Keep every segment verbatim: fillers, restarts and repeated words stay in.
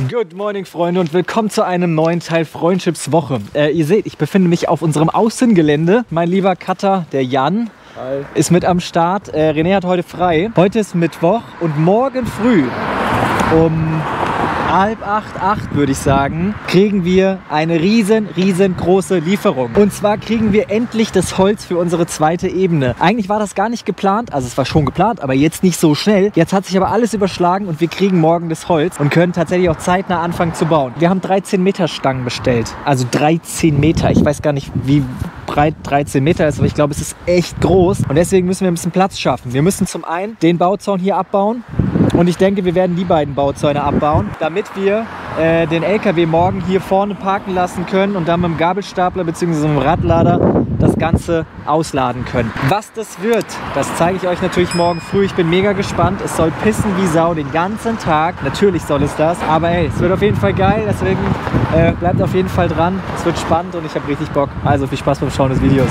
Good morning, Freunde, und willkommen zu einem neuen Teil Freundschaftswoche. Äh, ihr seht, ich befinde mich auf unserem Außengelände. Mein lieber Cutter, der Jan, Hi. ist mit am Start. Äh, René hat heute frei. Heute ist Mittwoch und morgen früh um halb acht, acht würde ich sagen, kriegen wir eine riesen, riesengroße Lieferung. Und zwar kriegen wir endlich das Holz für unsere zweite Ebene. Eigentlich war das gar nicht geplant, also es war schon geplant, aber jetzt nicht so schnell. Jetzt hat sich aber alles überschlagen und wir kriegen morgen das Holz und können tatsächlich auch zeitnah anfangen zu bauen. Wir haben dreizehn Meter Stangen bestellt, also dreizehn Meter. Ich weiß gar nicht, wie breit dreizehn Meter ist, aber ich glaube, es ist echt groß und deswegen müssen wir ein bisschen Platz schaffen. Wir müssen zum einen den Bauzaun hier abbauen. Und ich denke, wir werden die beiden Bauzäune abbauen, damit wir äh, den L K W morgen hier vorne parken lassen können und dann mit dem Gabelstapler bzw. mit dem Radlader das Ganze ausladen können. Was das wird, das zeige ich euch natürlich morgen früh. Ich bin mega gespannt. Es soll pissen wie Sau den ganzen Tag. Natürlich soll es das. Aber hey, es wird auf jeden Fall geil. Deswegen äh, bleibt auf jeden Fall dran. Es wird spannend und ich habe richtig Bock. Also viel Spaß beim Schauen des Videos.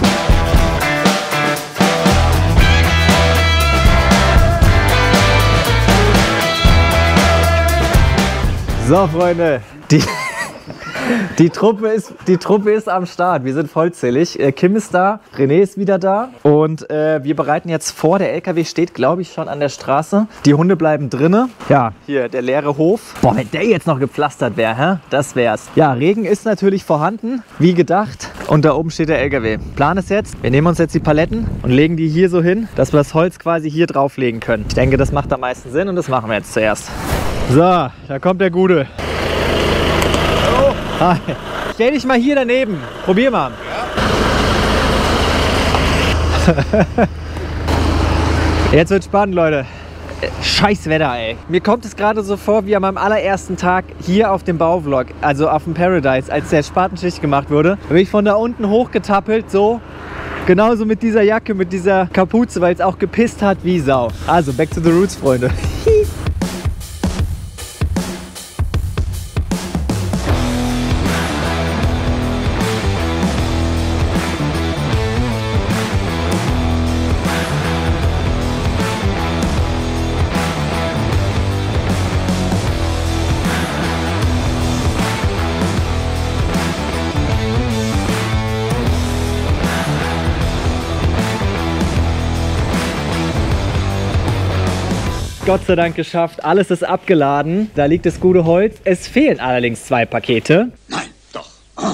So, Freunde, die, die, Truppe ist, die Truppe ist am Start. Wir sind vollzählig. Kim ist da, René ist wieder da und äh, wir bereiten jetzt vor. Der L K W steht, glaube ich, schon an der Straße. Die Hunde bleiben drinne. Ja, hier der leere Hof. Boah, wenn der jetzt noch gepflastert wäre, hä? Das wär's. Ja, Regen ist natürlich vorhanden, wie gedacht. Und da oben steht der L K W. Plan ist jetzt, wir nehmen uns jetzt die Paletten und legen die hier so hin, dass wir das Holz quasi hier drauflegen können. Ich denke, das macht am meisten Sinn und das machen wir jetzt zuerst. So, da kommt der Gute. Hallo. Hi. Stell dich mal hier daneben. Probier mal. Ja. Jetzt wird spannend, Leute. Scheiß Wetter, ey. Mir kommt es gerade so vor wie an meinem allerersten Tag hier auf dem Bauvlog, also auf dem Paradise, als der Spatenschicht gemacht wurde. Da bin ich von da unten hochgetappelt, so. Genauso mit dieser Jacke, mit dieser Kapuze, weil es auch gepisst hat wie Sau. Also, back to the roots, Freunde. Gott sei Dank geschafft, alles ist abgeladen, da liegt das gute Holz. Es fehlen allerdings zwei Pakete. Nein, doch.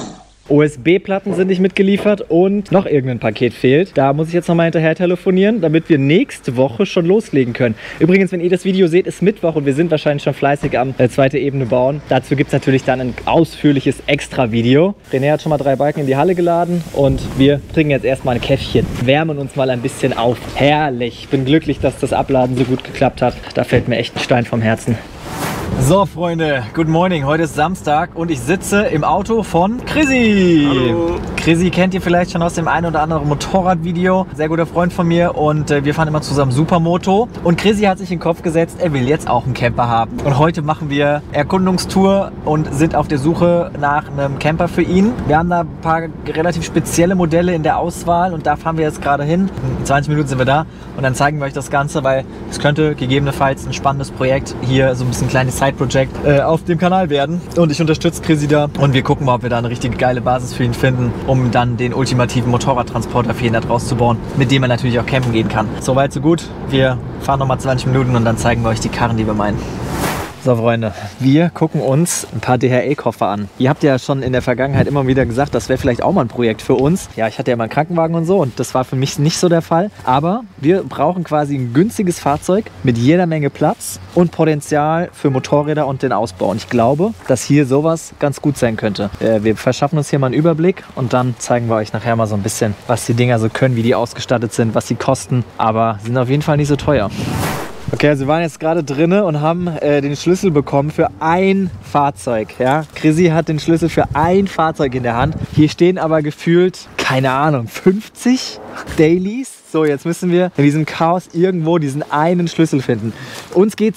U S B-Platten sind nicht mitgeliefert und noch irgendein Paket fehlt. Da muss ich jetzt nochmal hinterher telefonieren, damit wir nächste Woche schon loslegen können. Übrigens, wenn ihr das Video seht, ist Mittwoch und wir sind wahrscheinlich schon fleißig am äh, zweite Ebene bauen. Dazu gibt es natürlich dann ein ausführliches Extra-Video. René hat schon mal drei Balken in die Halle geladen und wir trinken jetzt erstmal ein Käffchen. Wärmen uns mal ein bisschen auf. Herrlich. Ich bin glücklich, dass das Abladen so gut geklappt hat. Da fällt mir echt ein Stein vom Herzen. So, Freunde, good morning. Heute ist Samstag und ich sitze im Auto von Chrissy. Hallo. Chrissy kennt ihr vielleicht schon aus dem einen oder anderen Motorradvideo. Sehr guter Freund von mir und äh, wir fahren immer zusammen Supermoto. Und Chrissy hat sich in den Kopf gesetzt, er will jetzt auch einen Camper haben. Und heute machen wir Erkundungstour und sind auf der Suche nach einem Camper für ihn. Wir haben da ein paar relativ spezielle Modelle in der Auswahl und da fahren wir jetzt gerade hin. In zwanzig Minuten sind wir da und dann zeigen wir euch das Ganze, weil es könnte gegebenenfalls ein spannendes Projekt hier, so ein bisschen kleines Side-Project äh, auf dem Kanal werden. Und ich unterstütze Chrissy da und wir gucken mal, ob wir da eine richtig geile Basis für ihn finden, um dann den ultimativen Motorradtransporter für ihn da draus zu bauen, mit dem er natürlich auch campen gehen kann. Soweit, so gut. Wir fahren nochmal zwanzig Minuten und dann zeigen wir euch die Karren, die wir meinen. So, Freunde, wir gucken uns ein paar D H L-Koffer an. Ihr habt ja schon in der Vergangenheit immer wieder gesagt, das wäre vielleicht auch mal ein Projekt für uns. Ja, ich hatte ja mal einen Krankenwagen und so und das war für mich nicht so der Fall. Aber wir brauchen quasi ein günstiges Fahrzeug mit jeder Menge Platz und Potenzial für Motorräder und den Ausbau. Und ich glaube, dass hier sowas ganz gut sein könnte. Äh, wir verschaffen uns hier mal einen Überblick und dann zeigen wir euch nachher mal so ein bisschen, was die Dinger so können, wie die ausgestattet sind, was sie kosten. Aber sie sind auf jeden Fall nicht so teuer. Okay, also wir waren jetzt gerade drinne und haben äh, den Schlüssel bekommen für ein Fahrzeug. Ja? Chrissy hat den Schlüssel für ein Fahrzeug in der Hand. Hier stehen aber gefühlt, keine Ahnung, fünfzig Dailies. So, jetzt müssen wir in diesem Chaos irgendwo diesen einen Schlüssel finden. Uns geht es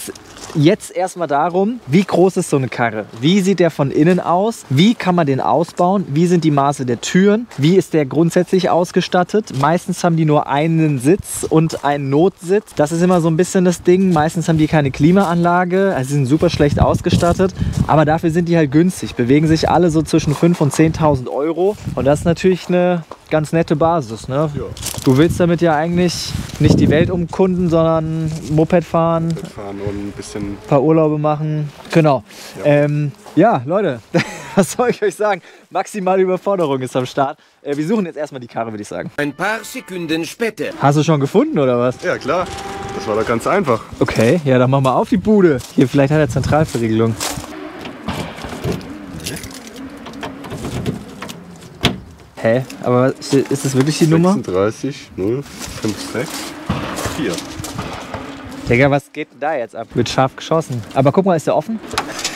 jetzt erstmal darum, wie groß ist so eine Karre? Wie sieht der von innen aus? Wie kann man den ausbauen? Wie sind die Maße der Türen? Wie ist der grundsätzlich ausgestattet? Meistens haben die nur einen Sitz und einen Notsitz. Das ist immer so ein bisschen das Ding. Meistens haben die keine Klimaanlage, also sie sind super schlecht ausgestattet. Aber dafür sind die halt günstig. Bewegen sich alle so zwischen fünftausend und zehntausend Euro. Und das ist natürlich eine ganz nette Basis, ne? Ja. Du willst damit ja eigentlich nicht die Welt umkunden, sondern Moped fahren, Moped fahren und ein bisschen ein paar Urlaube machen. Genau. Ja, ähm, ja Leute, was soll ich euch sagen? Maximale Überforderung ist am Start. Äh, wir suchen jetzt erstmal die Karre, würde ich sagen. Ein paar Sekunden später. Hast du schon gefunden, oder was? Ja, klar. Das war doch ganz einfach. Okay, ja, dann mach mal auf die Bude. Hier, vielleicht hat er Zentralverriegelung. Hä? Aber ist das wirklich die Nummer? sechsunddreißig null sechs vier. Digga, was geht denn da jetzt ab? Wird scharf geschossen. Aber guck mal, ist der offen?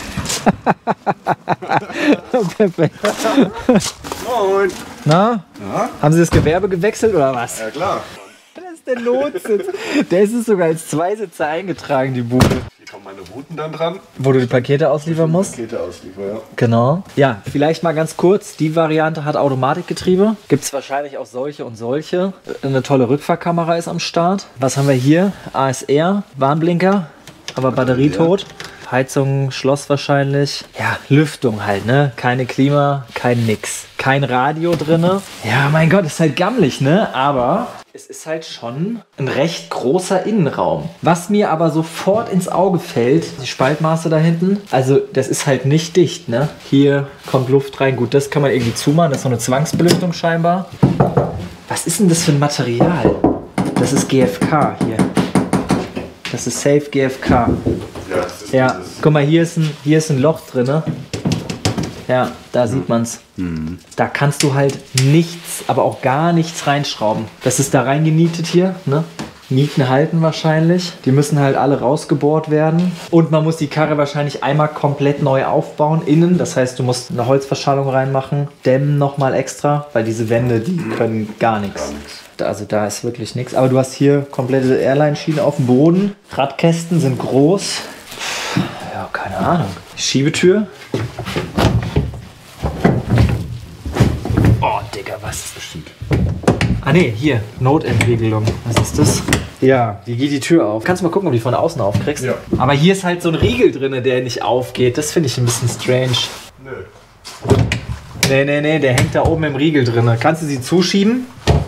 Perfekt. Moin. Na? Ja? Haben Sie das Gewerbe gewechselt oder was? Ja, klar. Das ist der Notsitz. Der ist sogar als Zweisitzer eingetragen, die Bude. Hier kommen meine Routen dann dran. Wo du die Pakete ausliefern musst? Pakete ausliefern, ja. Genau. Ja, vielleicht mal ganz kurz. Die Variante hat Automatikgetriebe. Gibt es wahrscheinlich auch solche und solche. Eine tolle Rückfahrkamera ist am Start. Was haben wir hier? A S R, Warnblinker, aber batterietot. Heizung, Schloss wahrscheinlich. Ja, Lüftung halt, ne? Keine Klima, kein nix. Kein Radio drinne. Ja, mein Gott, ist halt gammelig, ne? Aber es ist halt schon ein recht großer Innenraum. Was mir aber sofort ins Auge fällt, die Spaltmaße da hinten. Also das ist halt nicht dicht, ne? Hier kommt Luft rein. Gut, das kann man irgendwie zumachen. Das ist so eine Zwangsbelüftung scheinbar. Was ist denn das für ein Material? Das ist G F K hier. Das ist Safe G F K. Ja, das ist Ja, dieses- guck mal, hier ist ein, hier ist ein Loch drin. Ne? Ja, da sieht man's. Mhm. Da kannst du halt nichts, aber auch gar nichts reinschrauben. Das ist da reingenietet hier. Ne? Nieten halten wahrscheinlich. Die müssen halt alle rausgebohrt werden. Und man muss die Karre wahrscheinlich einmal komplett neu aufbauen innen. Das heißt, du musst eine Holzverschallung reinmachen, dämmen nochmal extra, weil diese Wände, die können gar nichts. Also da ist wirklich nichts. Aber du hast hier komplette Airline-Schiene auf dem Boden. Radkästen sind groß. Ja, keine Ahnung. Schiebetür. Oh, Digga, was ist das? Bestimmt. Ah ne, hier, Notentriegelung. Was ist das? Ja, wie geht die Tür auf? Kannst du mal gucken, ob du die von außen aufkriegst? Ja. Aber hier ist halt so ein Riegel drin, der nicht aufgeht. Das finde ich ein bisschen strange. Nö. Nee, nee, nee, der hängt da oben im Riegel drin. Kannst du sie zuschieben?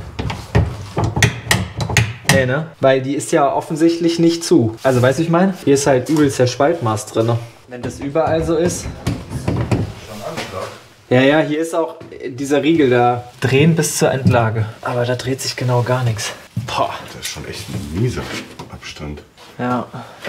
Nee, ne? Weil die ist ja offensichtlich nicht zu. Also, weißt du, ich meine? Hier ist halt übelst der Spaltmaß drin. Wenn das überall so ist. Schon Anschlag. Ja, ja, hier ist auch dieser Riegel da. Drehen bis zur Endlage. Aber da dreht sich genau gar nichts. Boah. Das ist schon echt ein mieser Abstand. Ja.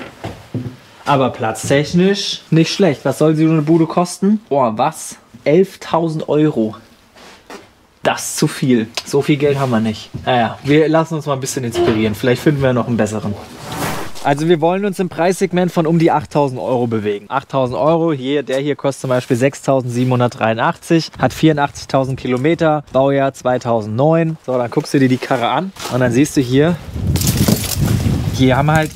Aber platztechnisch nicht schlecht. Was soll so eine Bude kosten? Boah, was? elftausend Euro. Das ist zu viel. So viel Geld haben wir nicht. Naja, wir lassen uns mal ein bisschen inspirieren. Vielleicht finden wir noch einen besseren. Also wir wollen uns im Preissegment von um die achttausend Euro bewegen. achttausend Euro, hier, der hier kostet zum Beispiel sechstausendsiebenhundertdreiundachtzig, hat vierundachtzigtausend Kilometer, Baujahr zweitausendneun. So, dann guckst du dir die Karre an und dann siehst du hier, hier haben halt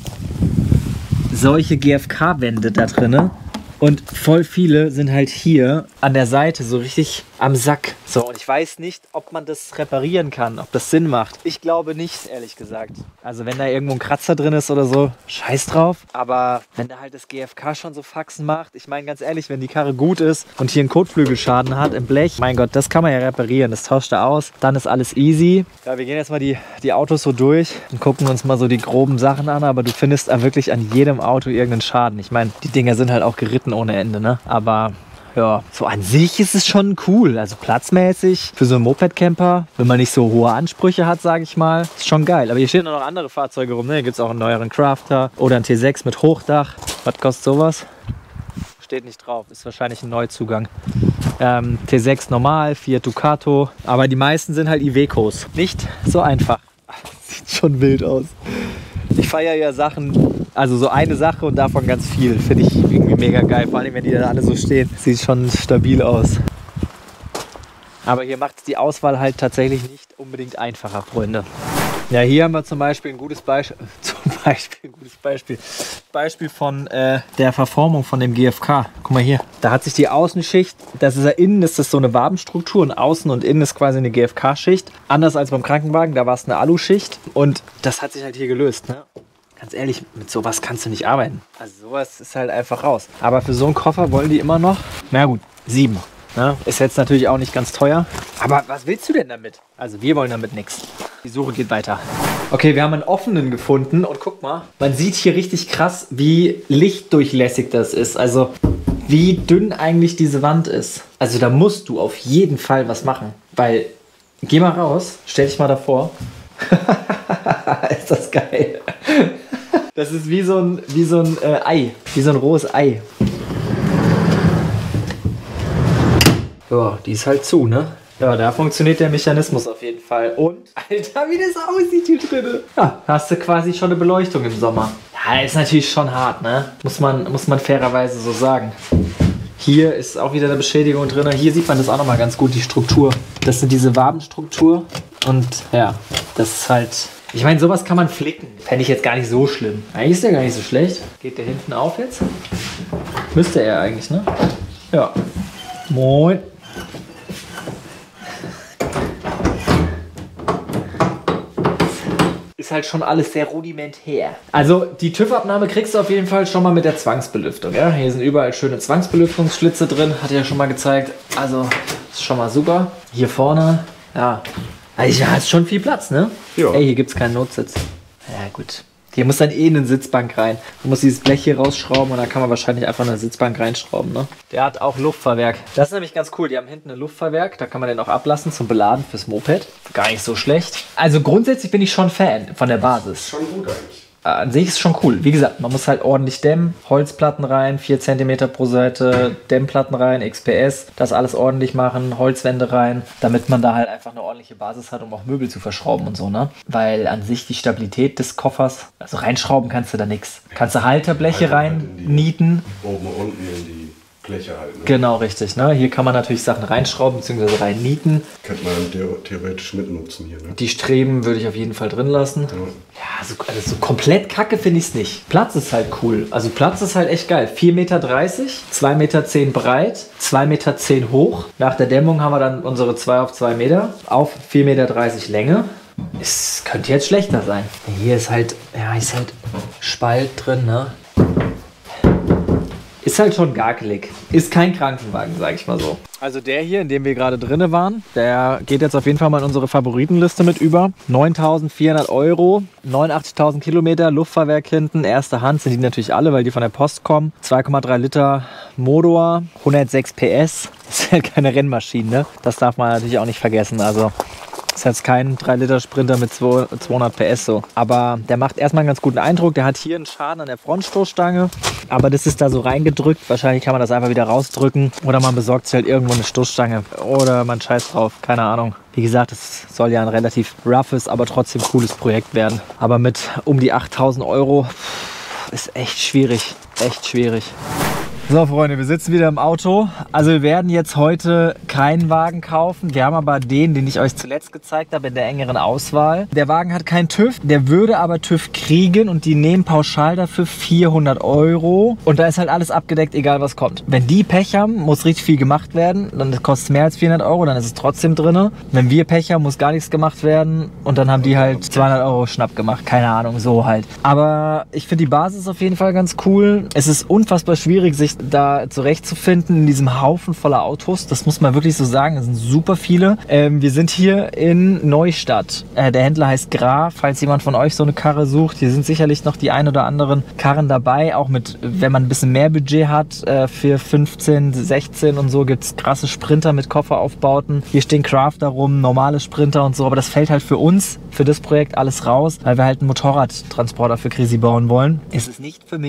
solche G F K-Wände da drinne. Und voll viele sind halt hier an der Seite so richtig am Sack. So, und ich weiß nicht, ob man das reparieren kann, ob das Sinn macht. Ich glaube nicht, ehrlich gesagt. Also wenn da irgendwo ein Kratzer drin ist oder so, scheiß drauf. Aber wenn da halt das G F K schon so Faxen macht, ich meine ganz ehrlich, wenn die Karre gut ist und hier einen Kotflügelschaden hat im Blech, mein Gott, das kann man ja reparieren. Das tauscht er aus, dann ist alles easy. Ja, wir gehen jetzt mal die, die Autos so durch und gucken uns mal so die groben Sachen an. Aber du findest da wirklich an jedem Auto irgendeinen Schaden. Ich meine, die Dinger sind halt auch geritten ohne Ende, ne? Aber ja, so an sich ist es schon cool. Also platzmäßig für so einen Moped-Camper, wenn man nicht so hohe Ansprüche hat, sage ich mal, ist schon geil. Aber hier stehen noch andere Fahrzeuge rum. Ne? Hier gibt es auch einen neueren Crafter oder einen T sechs mit Hochdach. Was kostet sowas? Steht nicht drauf, ist wahrscheinlich ein Neuzugang. Ähm, T sechs normal, Fiat Ducato. Aber die meisten sind halt Ivecos. Nicht so einfach. Sieht schon wild aus. Ich feiere ja Sachen, also so eine Sache und davon ganz viel. Finde ich irgendwie mega geil. Vor allem, wenn die da alle so stehen. Sieht schon stabil aus. Aber hier macht die Auswahl halt tatsächlich nicht unbedingt einfacher, Freunde. Ja, hier haben wir zum Beispiel ein gutes Beispiel, zum Beispiel ein gutes Beispiel, Beispiel von äh, der Verformung von dem G F K. Guck mal hier, da hat sich die Außenschicht, das ist ja innen, ist das so eine Wabenstruktur und außen und innen ist quasi eine G F K-Schicht. Anders als beim Krankenwagen, da war es eine Aluschicht und das hat sich halt hier gelöst, ne? Ganz ehrlich, mit sowas kannst du nicht arbeiten. Also sowas ist halt einfach raus. Aber für so einen Koffer wollen die immer noch, na gut, sieben. Ne? Ist jetzt natürlich auch nicht ganz teuer. Aber was willst du denn damit? Also wir wollen damit nichts. Die Suche geht weiter. Okay, wir haben einen offenen gefunden und guck mal, man sieht hier richtig krass, wie lichtdurchlässig das ist. Also wie dünn eigentlich diese Wand ist. Also da musst du auf jeden Fall was machen. Weil, geh mal raus, stell dich mal davor. Ist das geil. Das ist wie so ein, wie so ein äh, Ei, wie so ein rohes Ei. Ja, die ist halt zu, ne? Ja, da funktioniert der Mechanismus auf jeden Fall. Und, Alter, wie das aussieht hier drin. Ja, hast du quasi schon eine Beleuchtung im Sommer. Ja, ist natürlich schon hart, ne? Muss man, muss man fairerweise so sagen. Hier ist auch wieder eine Beschädigung drin. Hier sieht man das auch nochmal ganz gut, die Struktur. Das sind diese Wabenstruktur. Und ja, das ist halt... Ich meine, sowas kann man flicken. Fände ich jetzt gar nicht so schlimm. Eigentlich ist der gar nicht so schlecht. Geht der hinten auf jetzt? Müsste er eigentlich, ne? Ja. Moin. Ist halt schon alles sehr rudimentär. Also die TÜV-Abnahme kriegst du auf jeden Fall schon mal mit der Zwangsbelüftung. Ja? Hier sind überall schöne Zwangsbelüftungsschlitze drin. Hat ja schon mal gezeigt. Also ist schon mal super. Hier vorne, ja. Also ja, ist schon viel Platz, ne? Ja. Ey, hier gibt es keinen Notsitz. Ja, gut. Hier muss dann eh eine Sitzbank rein. Man muss dieses Blech hier rausschrauben und dann kann man wahrscheinlich einfach eine Sitzbank reinschrauben, ne? Der hat auch Luftfahrwerk. Das ist nämlich ganz cool. Die haben hinten ein Luftfahrwerk. Da kann man den auch ablassen zum Beladen fürs Moped. Gar nicht so schlecht. Also grundsätzlich bin ich schon Fan von der Basis. Schon gut eigentlich. An sich ist es schon cool. Wie gesagt, man muss halt ordentlich dämmen. Holzplatten rein, vier Zentimeter pro Seite, Dämmplatten rein, X P S. Das alles ordentlich machen, Holzwände rein, damit man da halt einfach eine ordentliche Basis hat, um auch Möbel zu verschrauben und so, ne? Weil an sich die Stabilität des Koffers, also reinschrauben kannst du da nichts. Kannst du Halterbleche rein nieten. Oben und unten in die Bleche halt. Ne? Genau, richtig. Ne? Hier kann man natürlich Sachen reinschrauben bzw. rein nieten. Könnte man theoretisch mitnutzen hier. Ne? Die Streben würde ich auf jeden Fall drin lassen. Ja, ja so, also so komplett kacke finde ich es nicht. Platz ist halt cool. Also Platz ist halt echt geil. vier Meter dreißig, zwei Meter zehn breit, zwei Meter zehn hoch. Nach der Dämmung haben wir dann unsere zwei auf zwei Meter auf vier Meter dreißig Länge. Es könnte jetzt schlechter sein. Hier ist halt, ja, ist halt Spalt drin, ne? Ist halt schon garkelig. Ist kein Krankenwagen, sag ich mal so. Also der hier, in dem wir gerade drinne waren, der geht jetzt auf jeden Fall mal in unsere Favoritenliste mit über. neuntausendvierhundert Euro, neunundachtzigtausend Kilometer, Luftfahrwerk hinten, erste Hand sind die natürlich alle, weil die von der Post kommen. zwei Komma drei Liter Motor, hundertsechs P S. Das ist halt keine Rennmaschine, ne? Das darf man natürlich auch nicht vergessen. Also ist jetzt kein drei Liter Sprinter mit zweihundert P S so. Aber der macht erstmal einen ganz guten Eindruck. Der hat hier einen Schaden an der Frontstoßstange. Aber das ist da so reingedrückt. Wahrscheinlich kann man das einfach wieder rausdrücken. Oder man besorgt sich halt irgendwo eine Stoßstange. Oder man scheißt drauf. Keine Ahnung. Wie gesagt, es soll ja ein relativ roughes, aber trotzdem cooles Projekt werden. Aber mit um die achttausend Euro ist echt schwierig. Echt schwierig. So Freunde, wir sitzen wieder im Auto. Also wir werden jetzt heute keinen Wagen kaufen. Wir haben aber den, den ich euch zuletzt gezeigt habe, in der engeren Auswahl. Der Wagen hat keinen TÜV, der würde aber TÜV kriegen und die nehmen pauschal dafür vierhundert Euro. Und da ist halt alles abgedeckt, egal was kommt. Wenn die Pech haben, muss richtig viel gemacht werden. Dann kostet es mehr als vierhundert Euro, dann ist es trotzdem drin. Wenn wir Pech haben, muss gar nichts gemacht werden. Und dann haben die halt zweihundert Euro Schnapp gemacht. Keine Ahnung, so halt. Aber ich finde die Basis auf jeden Fall ganz cool. Es ist unfassbar schwierig, sich da zurechtzufinden in diesem Haufen voller Autos. Das muss man wirklich so sagen. Es sind super viele. Ähm, wir sind hier in Neustadt. Äh, der Händler heißt Gra. Falls jemand von euch so eine Karre sucht, hier sind sicherlich noch die ein oder anderen Karren dabei. Auch mit, wenn man ein bisschen mehr Budget hat, äh, für fünfzehn, sechzehn und so gibt es krasse Sprinter mit Kofferaufbauten. Hier stehen Crafter rum, normale Sprinter und so. Aber das fällt halt für uns, für das Projekt alles raus, weil wir halt einen Motorradtransporter für Krisi bauen wollen. Es ist nicht für mich.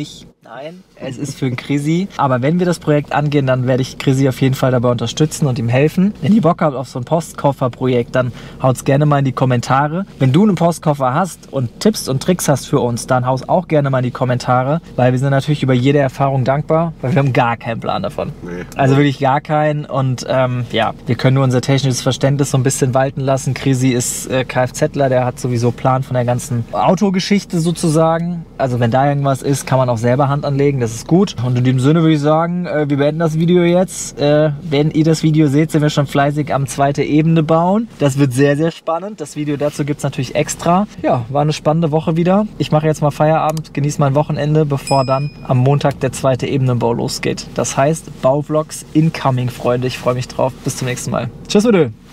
Nein, es ist für Chrissy. Aber wenn wir das Projekt angehen, dann werde ich Chrissy auf jeden Fall dabei unterstützen und ihm helfen. Wenn ihr Bock habt auf so ein Postkofferprojekt, dann haut's gerne mal in die Kommentare. Wenn du einen Postkoffer hast und Tipps und Tricks hast für uns, dann haus auch gerne mal in die Kommentare, weil wir sind natürlich über jede Erfahrung dankbar, weil wir haben gar keinen Plan davon. Nee. Also wirklich gar keinen. Und ähm, ja, wir können nur unser technisches Verständnis so ein bisschen walten lassen. Chrissy ist äh, Kfzler, der hat sowieso Plan von der ganzen Autogeschichte sozusagen. Also wenn da irgendwas ist, kann man auch selber Hand anlegen, das ist gut. Und in dem Sinne würde ich sagen, äh, wir beenden das Video jetzt. Äh, wenn ihr das Video seht, sind wir schon fleißig am zweite Ebene bauen. Das wird sehr, sehr spannend. Das Video dazu gibt es natürlich extra. Ja, war eine spannende Woche wieder. Ich mache jetzt mal Feierabend, genieße mein Wochenende, bevor dann am Montag der zweite Ebenenbau losgeht. Das heißt, Bauvlogs incoming, Freunde. Ich freue mich drauf. Bis zum nächsten Mal. Tschüss, Leute.